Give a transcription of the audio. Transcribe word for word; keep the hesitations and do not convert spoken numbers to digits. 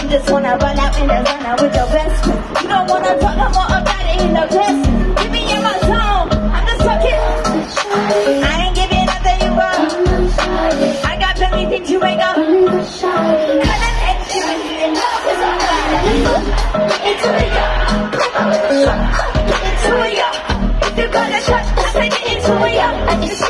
just wanna run out in the runner with your best friend. You don't wanna talk no more about it in the lesson. Give me in my zone, I'm just talking. I ain't giving nothing you want. I got plenty things you ain't got. Cause I'm extra, and love is all right. Into it, yeah. Into it, yeah. If you got a shot, I take it into it, yeah.